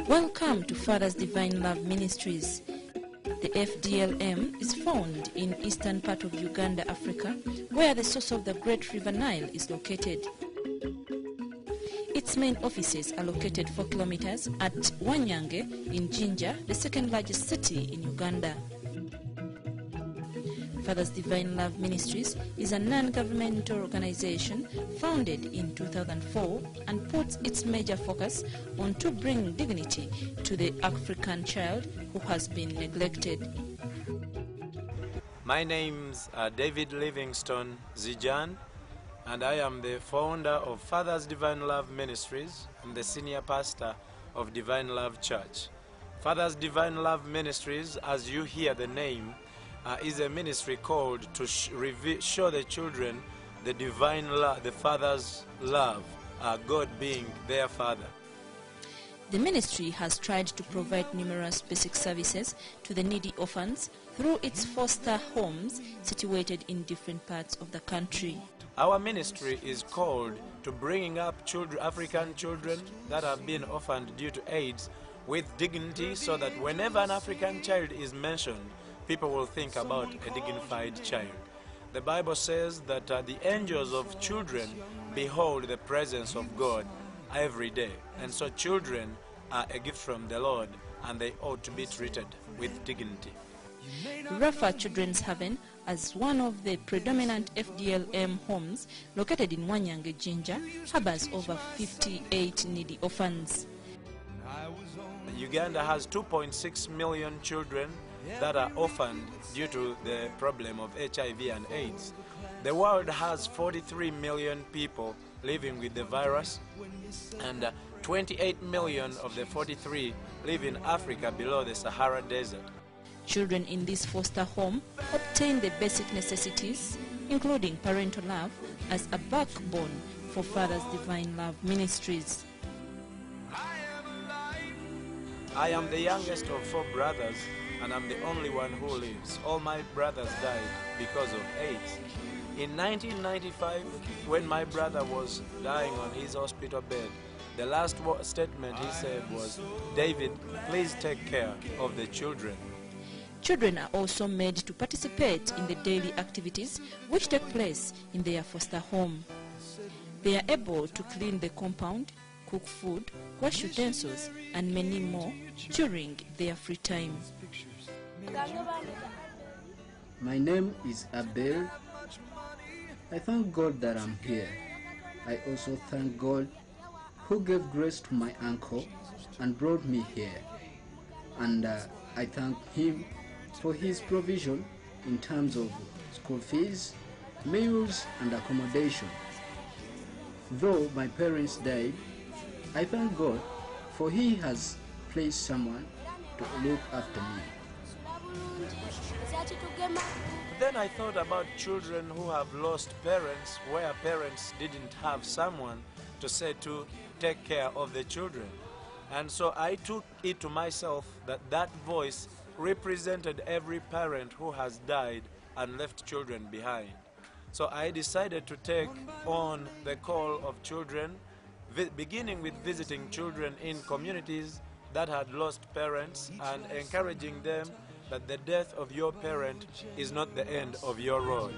Welcome to Father's Divine Love Ministries. The FDLM is found in eastern part of Uganda, Africa, where the source of the Great River Nile is located. Its main offices are located 4 kilometers at Wanyange in Jinja, the second largest city in Uganda. Father's Divine Love Ministries is a non-governmental organization founded in 2004 and puts its major focus on to bring dignity to the African child who has been neglected. My name's David Livingstone Zijan, and I am the founder of Father's Divine Love Ministries and the senior pastor of Divine Love Church. Father's Divine Love Ministries, as you hear the name, is a ministry called to show the children the divine love, the Father's love, God being their Father. The ministry has tried to provide numerous basic services to the needy orphans through its foster homes situated in different parts of the country. Our ministry is called to bringing up children, African children that have been orphaned due to AIDS with dignity, so that whenever an African child is mentioned, people will think about a dignified child. The Bible says that the angels of children behold the presence of God every day. And so children are a gift from the Lord, and they ought to be treated with dignity. Rafa Children's Haven, as one of the predominant FDLM homes located in Wanyange, Jinja, harbors over 58 needy orphans. Uganda has 2.6 million children that are orphaned due to the problem of HIV and AIDS. The world has 43 million people living with the virus, and 28 million of the 43 live in Africa below the Sahara Desert. Children in this foster home obtain the basic necessities, including parental love, as a backbone for Father's Divine Love Ministries. I am the youngest of 4 brothers, and I'm the only one who lives. All my brothers died because of AIDS. In 1995, when my brother was dying on his hospital bed, the last statement he said was, "David, please take care of the children." Children are also made to participate in the daily activities which take place in their foster home. They are able to clean the compound, cook food, wash utensils, and many more during their free time. My name is Abel. I thank God that I'm here. I also thank God who gave grace to my uncle and brought me here. And I thank him for his provision in terms of school fees, meals, and accommodation. Though my parents died, I thank God for he has placed someone to look after me. Then I thought about children who have lost parents, where parents didn't have someone to say to take care of the children. And so I took it to myself that that voice represented every parent who has died and left children behind. So I decided to take on the call of children, beginning with visiting children in communities that had lost parents and encouraging them that the death of your parent is not the end of your road.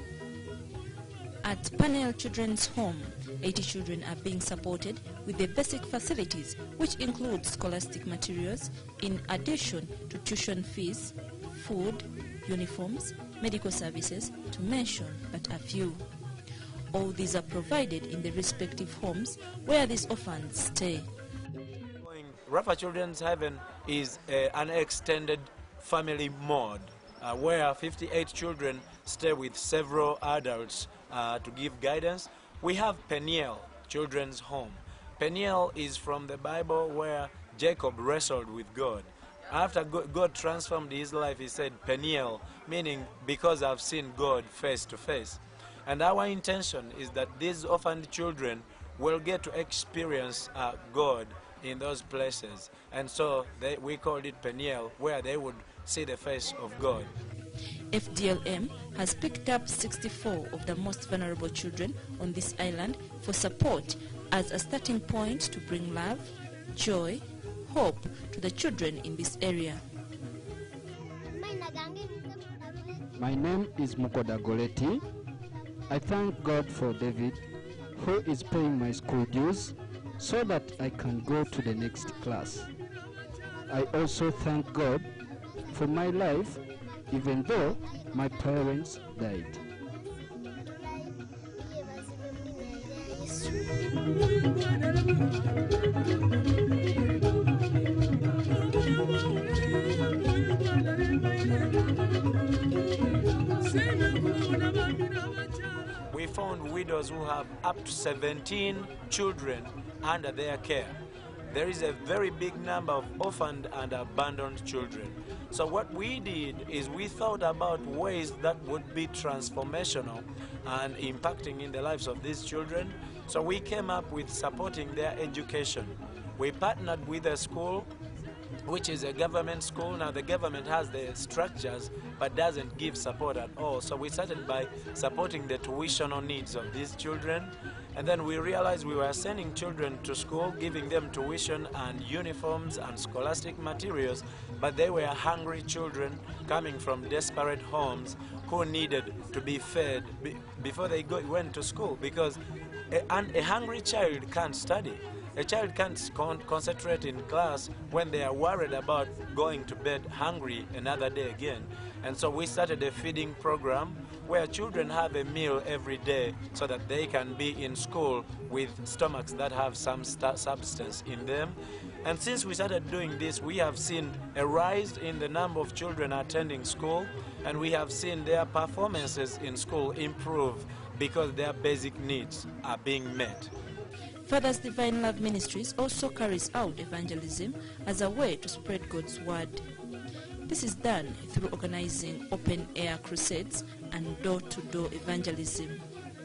At Panel Children's Home, 80 children are being supported with the basic facilities, which include scholastic materials, in addition to tuition fees, food, uniforms, medical services, to mention but a few. All these are provided in the respective homes where these orphans stay. Rafa Children's Haven is an extended family mode where 58 children stay with several adults to give guidance. We have Peniel Children's Home. Peniel is from the Bible, where Jacob wrestled with God. After God transformed his life, he said Peniel, meaning because I've seen God face to face. And our intention is that these orphaned children will get to experience God in those places. And so we called it Peniel, where they would see the face of God. FDLM has picked up 64 of the most vulnerable children on this island for support as a starting point to bring love, joy, hope to the children in this area. My name is Mukoda Goleti. I thank God for David, who is paying my school dues so that I can go to the next class. I also thank God for my life, even though my parents died. We found widows who have up to 17 children under their care. There is a very big number of orphaned and abandoned children. So what we did is we thought about ways that would be transformational and impacting in the lives of these children. So we came up with supporting their education. We partnered with a school, which is a government school. Now the government has the structures but doesn't give support at all. So we started by supporting the tuitional needs of these children. And then we realized we were sending children to school, giving them tuition and uniforms and scholastic materials, but they were hungry children coming from desperate homes who needed to be fed before they went to school, because a hungry child can't study. A child can't concentrate in class when they are worried about going to bed hungry another day again. And so we started a feeding program where children have a meal every day so that they can be in school with stomachs that have some substance in them. And since we started doing this, we have seen a rise in the number of children attending school, and we have seen their performances in school improve because their basic needs are being met. Father's Divine Love Ministries also carries out evangelism as a way to spread God's word. This is done through organizing open-air crusades and door-to-door evangelism.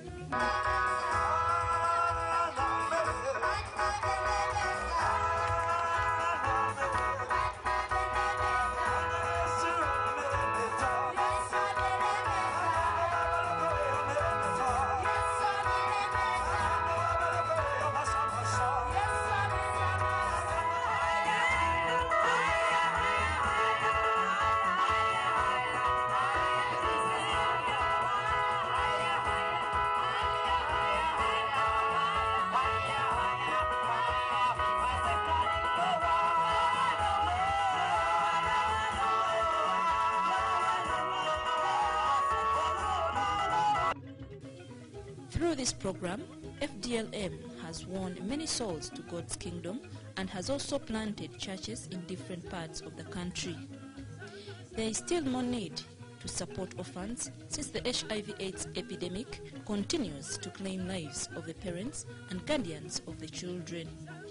Through this program, FDLM has won many souls to God's kingdom and has also planted churches in different parts of the country. There is still more need to support orphans since the HIV/AIDS epidemic continues to claim lives of the parents and guardians of the children.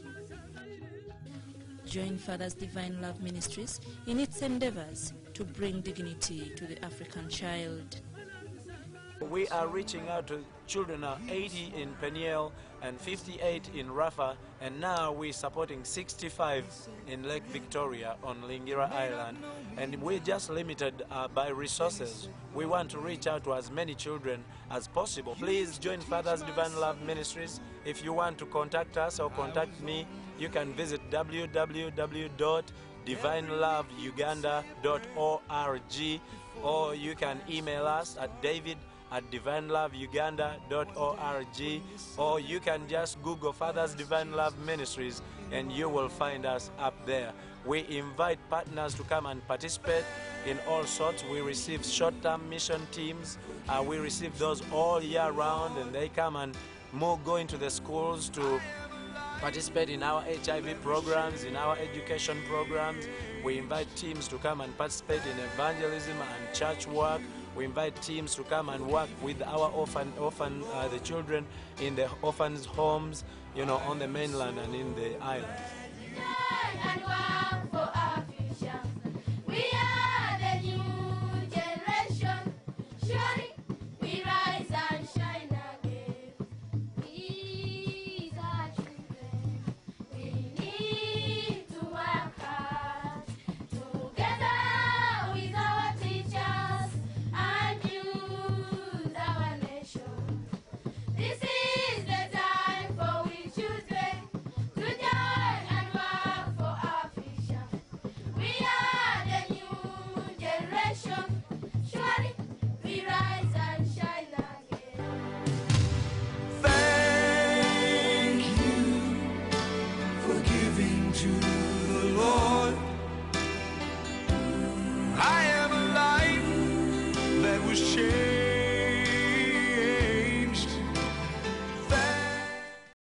Join Father's Divine Love Ministries in its endeavors to bring dignity to the African child. We are reaching out to children now, 80 in Peniel and 58 in Rafa, and now we're supporting 65 in Lake Victoria on Lingira Island, and we're just limited by resources. We want to reach out to as many children as possible. Please join Father's Divine Love Ministries. If you want to contact us or contact me, you can visit www.divineloveuganda.org, or you can email us at david@divineloveuganda.org, or you can just Google Father's Divine Love Ministries and you will find us up there. We invite partners to come and participate in all sorts. We receive short-term mission teams. We receive those all year round, and they come and go into the schools to participate in our HIV programs, in our education programs. We invite teams to come and participate in evangelism and church work. We invite teams to come and work with our the children in the orphans' homes, on the mainland and in the islands.